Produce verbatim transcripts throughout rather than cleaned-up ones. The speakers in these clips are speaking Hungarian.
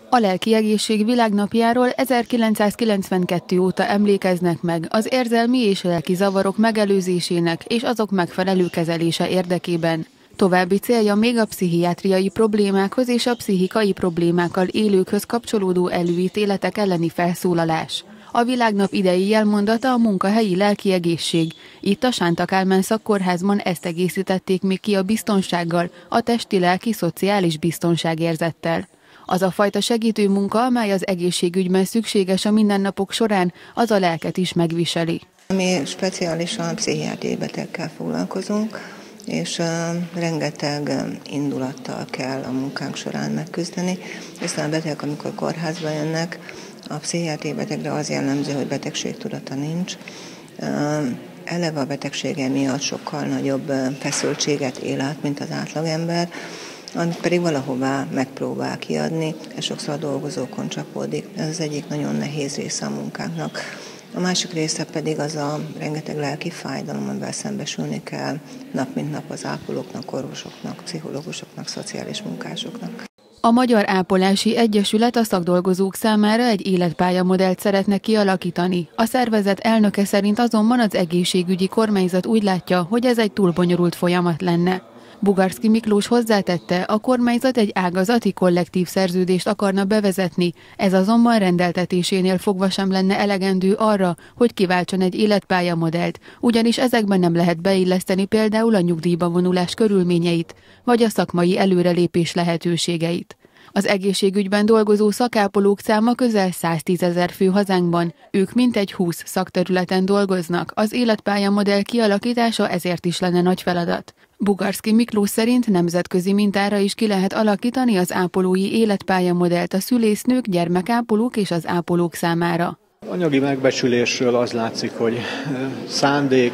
A lelki egészség világnapjáról ezerkilencszázkilencvenkettő óta emlékeznek meg az érzelmi és lelki zavarok megelőzésének és azok megfelelő kezelése érdekében. További célja még a pszichiátriai problémákhoz és a pszichikai problémákkal élőkhöz kapcsolódó előítéletek elleni felszólalás. A világnap idei jelmondata a munkahelyi lelki egészség. Itt a Sánta Kálmán Szakkórházban ezt egészítették még ki a biztonsággal, a testi-lelki szociális biztonságérzettel. Az a fajta segítő munka, amely az egészségügyben szükséges a mindennapok során, az a lelket is megviseli. Mi speciálisan pszichiátriai betegekkel foglalkozunk, és uh, rengeteg indulattal kell a munkánk során megküzdeni, hiszen a betegek, amikor kórházba jönnek, a pszichiátriai betegre az jellemző, hogy betegségtudata nincs. Uh, eleve a betegsége miatt sokkal nagyobb feszültséget él át, mint az átlagember, amit pedig valahová megpróbál kiadni, és sokszor a dolgozókon csapódik. Ez az egyik nagyon nehéz része a munkánknak. A másik része pedig az a rengeteg lelki fájdalom, amivel szembesülni kell nap mint nap az ápolóknak, orvosoknak, pszichológusoknak, szociális munkásoknak. A Magyar Ápolási Egyesület a szakdolgozók számára egy életpályamodellt szeretne kialakítani. A szervezet elnöke szerint azonban az egészségügyi kormányzat úgy látja, hogy ez egy túl bonyolult folyamat lenne. Bugarszky Miklós hozzátette, a kormányzat egy ágazati kollektív szerződést akarna bevezetni, ez azonban rendeltetésénél fogva sem lenne elegendő arra, hogy kiváltson egy életpályamodellt, ugyanis ezekben nem lehet beilleszteni például a nyugdíjba vonulás körülményeit, vagy a szakmai előrelépés lehetőségeit. Az egészségügyben dolgozó szakápolók száma közel száztízezer fő hazánkban, ők mintegy húsz szakterületen dolgoznak, az életpályamodell kialakítása ezért is lenne nagy feladat. Bugarszky Miklós szerint nemzetközi mintára is ki lehet alakítani az ápolói életpályamodellt a szülésznők, gyermekápolók és az ápolók számára. Anyagi megbecsülésről az látszik, hogy szándék,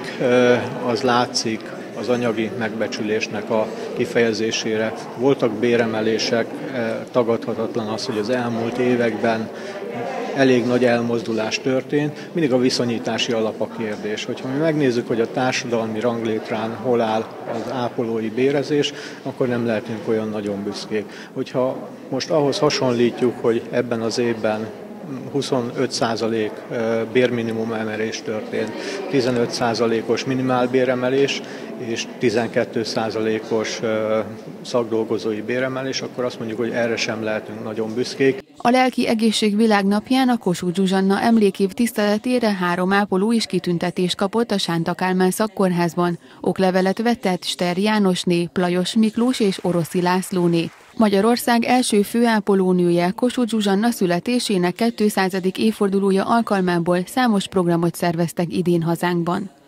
az látszik az anyagi megbecsülésnek a kifejezésére. Voltak béremelések, tagadhatatlan az, hogy az elmúlt években elég nagy elmozdulás történt, mindig a viszonyítási alap a kérdés. Hogyha mi megnézzük, hogy a társadalmi ranglétrán hol áll az ápolói bérezés, akkor nem lehetünk olyan nagyon büszkék. Hogyha most ahhoz hasonlítjuk, hogy ebben az évben huszonöt százalék bérminimum emelés történt, tizenöt százalékos minimálbéremelés és tizenkét százalékos szakdolgozói béremelés, akkor azt mondjuk, hogy erre sem lehetünk nagyon büszkék. A Lelki Egészség Világnapján a Kossuth Zsuzsanna emlékév tiszteletére három ápoló is kitüntetést kapott a Sánta Kálmán Szakkórházban. Oklevelet vett Ster Jánosné, Plajos Miklós és Oroszi Lászlóné. Magyarország első főápolónője, Kossuth Zsuzsanna születésének kétszázadik évfordulója alkalmából számos programot szerveztek idén hazánkban.